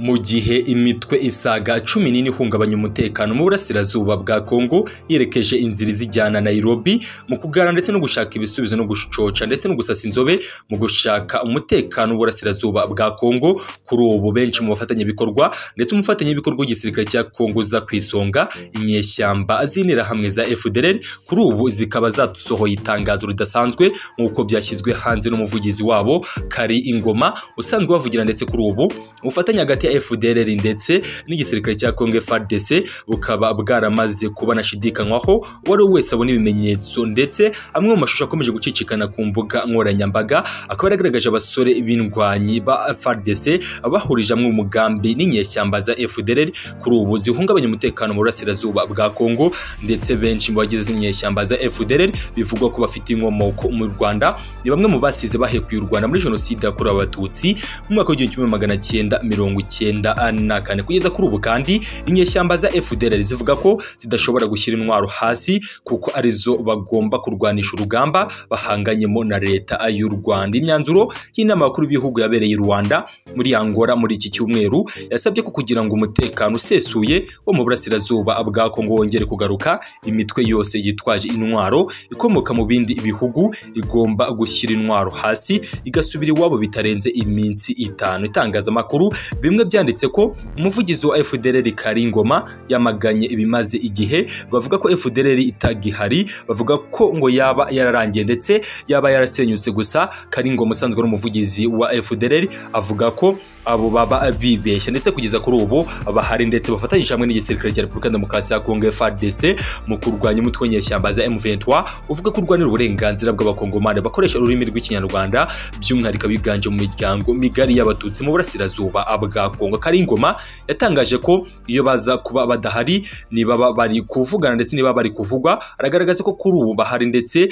mu gihe imitwe isaga 14 ihungabanya umutekano mu burasirazuba bwa Kongo yerekeje inzira zijyana Nairobi mu kugara ndetse no gushaka ibisubizo no gushoca ndetse no gusasa inzobe mu gushaka umutekano mu burasirazuba bwa Kongo. Kuri ubu benshi mu bafatanya bikorwa ndetse umufatanya bikorwa w'igisirikare cya Kongo za kwisonga inyeshyamba azinira hamwe za Fdrl kuri ubu zikaba zatusohoye itangazo ridasanzwe nkuko byashyizwe hanze n'umuvugizi wabo Kari Ingoma usanzwe bavugira ndetse kuri ubu ufatanya hagati ya Fdrl ndetse n'igisirikare cya Kongo FARDC bukaba bwaramaze kubana shidikanywaho wari wese abona ibimenyetso ndetse amwe mu mashusho akomeje gucicikana ku mbuga nkoranyambaga akaba yagaragaje abasore b'indwanyi ba FARDC bahurije amwe umugambi n'inyeshyamba za Fdrl kuri ubu zihungabanya umutekano mu burasirazuba bwa Kongo ndetse benshi mu bagize inyeshyamba za Fdrl bivugwa ko bafite inkomoko mu Rwanda ni bamwe mu basize bahekuye u Rwanda muri jenoside yakorewe abatutsi mu mwaka w'1994 kugeza kuri ubu. Kandi inyeshyamba za Fdrl zivuga ko zidashobora gushyira intwaro hasi kuko arizo bagomba kurwanisha urugamba bahanganyemo na leta y'u Rwanda. Imyanzuro y'inama y'abakuru b'ibihugu yabereye i Rwanda muri Angola muri iki cyumweru yasabye ko kugira ngo umutekano usesuye wo mu burasirazuba bwa Kongo wongere kugaruka imitwe yose yitwaje intwaro ikomoka mu bindi bihugu igomba gushyira intwaro hasi igasubira iwabo bitarenze iminsi 5. Itangazamakuru bimwe byanditse ko umuvugizi wa Fdrl Kari Ingoma yamaganye ibimaze igihe bavuga ko Fdrl itagihari, bavuga ko ngo yaba yararangiye ndetse yaba yarasenyutse. Gusa Kari Ingoma usanzwe ari umuvugizi wa Fdrl avuga ko abo baba bibeshya ndetse kugeza kuri ubu bahari ndetse bafatanyije hamwe n'igisirikare cya Repubulika Demokarasi ya Kongo FARDC mu kurwanya umutwe w'inyeshyamba za M23 uvuga ko urwanira uburenganzira bw'abakongomani bakoresha ururimi rw'ikinyarwanda by'umwihariko biganje mu miryango migari y'abatutsi mu burasirazuba bwa Kongo. Kari Ingoma yatangaje ko iyo baza kuba badahari niba bari kuvugana ndetse niba bari kuvugwa aragaragaza ko kuri ubu bahari ndetse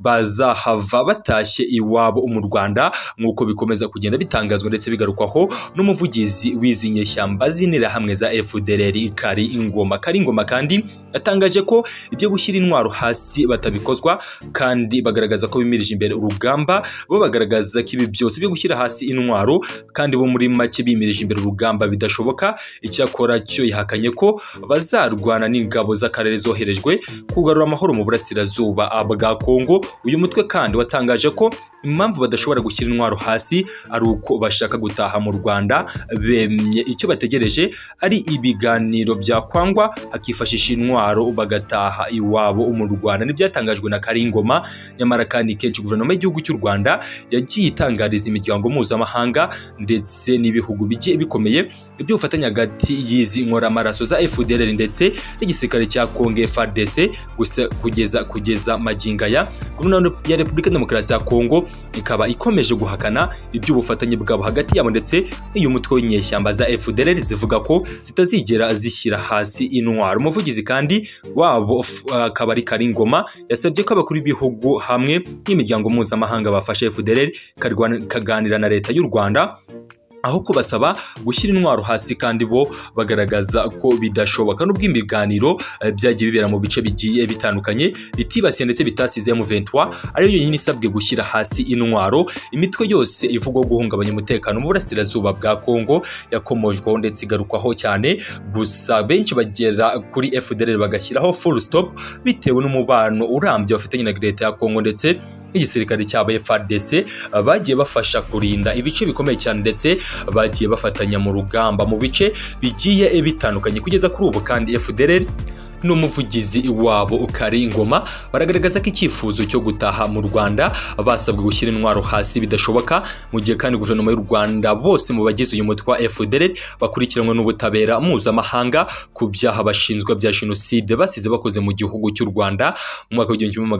bazahava batashye iwabo mu Rwanda nkuko bikomeza kugenda bitangazwa ndetse bigarukwaho n'umuvugizi w'izi nyeshyamba zinira hamwe za Fdrl Kari Ingoma. Kari Ingoma kandi yatangaje ko ibyo gushyira intwaro hasi batabikozwa kandi bagaragaza ko bimirije imbere urugamba bo bagaragaza ko ibi byose byo gushyira hasi intwaro kandi bo muri make bimirije imbere urugamba bidashoboka. Icyakora cyo yahakanye ko bazarwana n'ingabo z'akarere zoherejwe kugarura amahoro mu burasirazuba bwa Kongo. Uyu mutwe kandi watangaje ko impamvu badashobora gushyira intwaro hasi ari uko bashaka gutaha mu Rwanda. Bemye icyo bategereje ari ibiganiro byakwangwa hakifashisha intwaro bagataha iwabo mu Rwanda. N'ibyatangajwe na Kari Ingoma. Nyamara kandi kenshi guverinoma y'igihugu cy'u Rwanda yagiye itangariza imiryango mpuzamahanga ndetse n'ibihugu bigiye bikomeye ibyo ufatanya hagati y'izi nkoramaraso za Fdrl ndetse n'igisirikare cya Kongo FARDC. Gusa kugeza maginga ya guverinoma ya Repubulika Demokarasi ya Kongo ikaba ikomeje guhakana iby'ubufatanye bwabo hagati yabo ndetse n'uyu mutwe w'inyeshyamba za Fdrl zivuga ko zitazigera zishyira hasi intwaro. Umuvugizi kandi wabo akaba ari Kari Ingoma yasabye ko abakuru b'ibihugu hamwe n'imiryango mpuzamahanga bafashe Fdrl kaganira na leta y'u Rwanda aho kubasaba gushyira intwaro hasi kandi bo bagaragaza ko bidashoboka. N'ubwo ibiganiro byagiye bibera mu bice bigiye bitandukanye bitibasiye ndetse bitasize M23 ariyo yonyine isabwe gushyira hasi intwaro, imitwe yose ivugwa guhungabanya umutekano mu burasirazuba bwa Kongo yakomojweho ndetse igarukwaho cyane. Gusa benshi bagera kuri Fdrl bagashyiraho full stop bitewe n'umubano urambye bafitanye na leta ya Kongo ndetse igisirikare cy'aba FARDC bagiye bafasha kurinda ibice bikomeye cyane ndetse bagiye bafatanya mu rugamba mu bice bigiye bitandukanye kugeza kuri ubu. Kandi Fdrl n'umuvugizi wabo Kari Ingoma baragaragaza ko icyifuzo cyo gutaha mu Rwanda basabwe gushyira intwaro hasi bidashoboka, mu gihe kandi guverinoma y'u Rwanda bose mu bagize uyu mutwe wa Fdrl bakurikiranwe n'ubutabera mpuzamahanga ku byaha bashinzwe bya jenoside basize bakoze mu gihugu cy'u Rwanda mu mwaka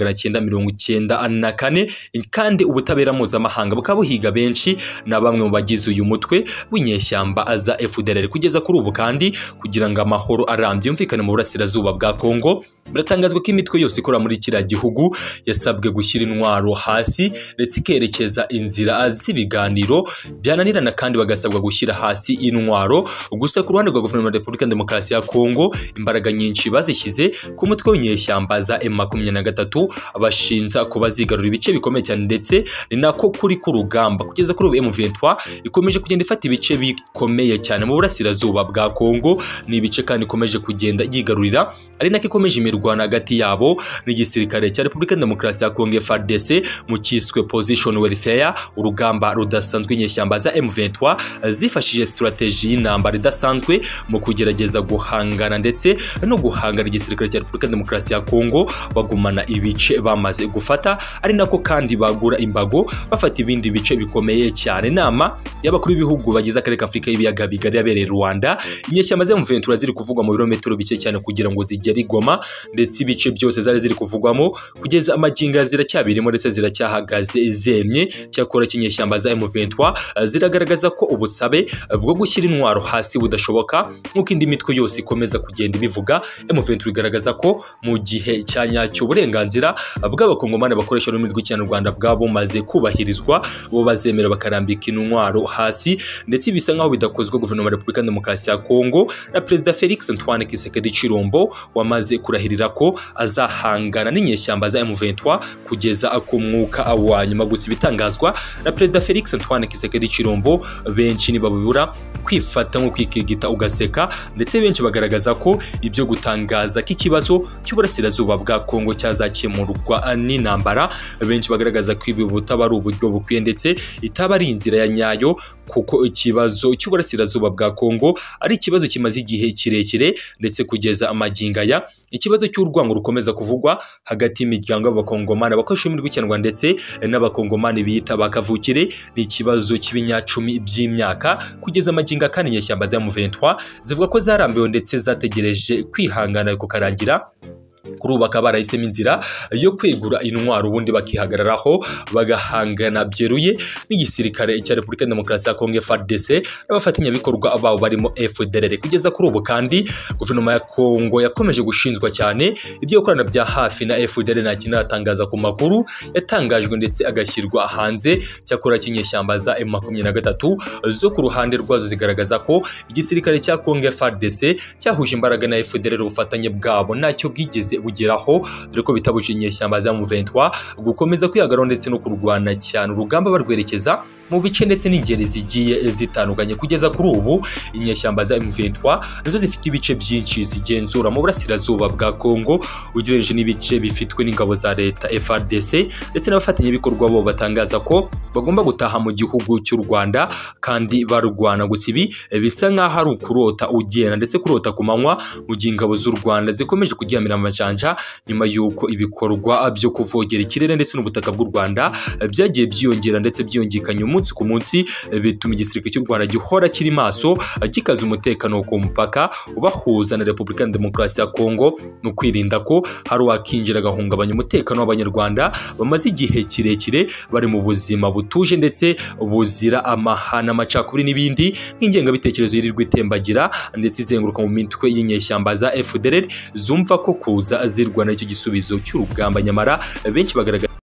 w'1994. kandi ubutabera mpuzamahanga bukaba buhiga benshi na bamwe mu bagize uyu mutwe w'inyeshyamba za Fdrl kugeza kuri ubu. Kandi kugira ngo amahoro arambye yumvikane mu burasirazuba bwa Kongo biratangazwa ko imitwe yose ikora muri kiriya gihugu yasabwe gushyira intwaro hasi ndetse ikerekeza inzira z'ibiganiro, byananirana kandi bagasabwa gushyira hasi intwaro. Gusa ku ruhande rwa guverinoma ya Repubulika Demokarasi ya Kongo imbaraga nyinshi bazishyize ku mutwe w'inyeshyamba za M23 bashinza kuba zigarura ibice bikomeye cyane, ndetse ni nako kuri ku rugamba kugeza kuri ubu M23 ikomeje kugenda ifata ibice bikomeye cyane mu burasirazuba bwa Kongo. Ni ibice kandi ikomeje kugenda yigarurira, ari nako ikomeje imirwano hagati yabo n'igisirikare cya Repubulika Demokarasi ya Kongo FARDC mu cyiswe position warfare, urugamba rudasanzwe inyeshyamba za M23 zifashije strategy y'intambara idasanzwe mu kugerageza guhangana ndetse no guhangana igisirikare cya Repubulika Demokarasi ya Kongo bagumana ibice bamaze gufata, ari nako kandi bagura imbago bafata ibindi bice bikomeye cyane. Inama y'abakuru b'ibihugu bagize akarere ka Afurika y'ibiyaga bigari yabereye Rwanda, inyeshyamba za M23 ziri kuvugwa mu birometero bike cyane kugira ngo zigere i Goma, ndetse ibice byose zari ziri kuvugwamo kugeza amaginga ziracyabirimo ndetse ziracyahagaze zemye. Cyakora kinyeshyamba za M23 ziragaragaza ko ubusabe bwo gushyira intwaro hasi budashoboka nk'uko indi mitwe yose ikomeza kugenda ibivuga. M23 igaragaza ko mu gihe cya nyacyo uburenganzira bw'abakongomani bakoresha ururimi rw'ikinyarwanda bwabo maze kubahirizwa, bo bazemera bakarambika intwaro hasi, ndetse bisa nkaho bidakozwe guverinoma ya Repubulika Demokarasi ya Kongo na Perezida Felix Antoine Tshisekedi Chilombo wamaze kurahirira ko azahangana n'inyeshyamba za M23 kugeza ku mwuka wa nyuma. Gusa ibitangazwa na Perezida Felix Antoine Tshisekedi Chilombo benshi ntibabura kwifata nko kwikigita ugaseka, ndetse benshi bagaragaza ko ibyo gutangaza k'ikibazo cy'uburasirazuba bwa Kongo cyazakemurwa n'intambara. Benshi bagaragaza ko ibi butaba ari uburyo bukwiye ndetse itaba ari inzira ya nyayo, kuko ikibazo cy'uburasirazuba bwa Kongo ari ikibazo kimaze igihe kirekire, ndetse kugeza amaginga ya ikibazo cy'urwango rukomeza kuvugwa hagati y'imiryango y'abakongomani bakoresha ururimi rw'ikinyarwanda ndetse n'abakongomani biyita bakavukire. Ni ikibazo cy'ibinyacumi by'imyaka kugeza amaginga, kandi inyeshyamba za M23 zivuga ko zarambiwe ndetse zategereje kwihangana kukarangira. Kuri ubu bakaba barahisemo inzira yo kwegura intwaro ubundi bakihagararaho bagahangana byeruye n'igisirikare cya Repubulika Demokarasi ya Kongo FARDC n'abafatanyabikorwa babo barimo Fdrl. Kugeza kuri ubu kandi guverinoma ya Kongo yakomeje gushinzwa cyane ibyo gukorana bya hafi na Fdrl. Nta kintu aratangaza ku makuru yatangajwe ndetse agashyirwa hanze. Cyakora kinyeshyamba za M23 zo ku ruhande rwazo zigaragaza ko igisirikare cya Kongo FARDC cyahuje imbaraga na Fdrl, ubufatanye bwabo ntacyo bwigeze bugeraho, dore ko bitabuje inyeshyamba za M23 gukomeza kwihagararaho ndetse no kurwana cyane urugamba barwerekeza mu bice ndetse n'ingeri zigiye zitandukanye. Kugeza kuri ubu inyeshyamba za M23 nizo zifite ibice byinshi zigenzura mu burasirazuba bwa Kongo ugereranije n'ibice bifitwe n'ingabo za leta FARDC, ndetse n'abafatanyabikorwa bo batangaza ko bagomba gutaha mu gihugu cy'u Rwanda kandi barwana. Gusa ibi bisa nk'aho ari ukurota ugenda ndetse kurota ku manywa, mu gihe ingabo z'u Rwanda zikomeje kuryamira amajanja nyuma y'uko ibikorwa byo kuvogera ikirere ndetse n'ubutaka bw'u Rwanda byagiye byiyongera ndetse byiyongekanye umunsi ku munsi, bituma igisirikare cy'u Rwanda gihora kiri maso gikaza umutekano ku mupaka ubahuza na Repubulika Demokarasi ya Kongo, no kwirinda ko hari uwakinjira agahungabanya umutekano w'abanyarwanda bamaze igihe kirekire bari mu buzima butuje ndetse buzira amahana, amacakubiri n'ibindi nk'ingengabitekerezo yirirwa itembagira ndetse izenguruka mu mitwe y'inyeshyamba za Fdrl zumva ko kuza zirwana icyo gisubizo cy'urugamba. Nyamara benshi bagaragaza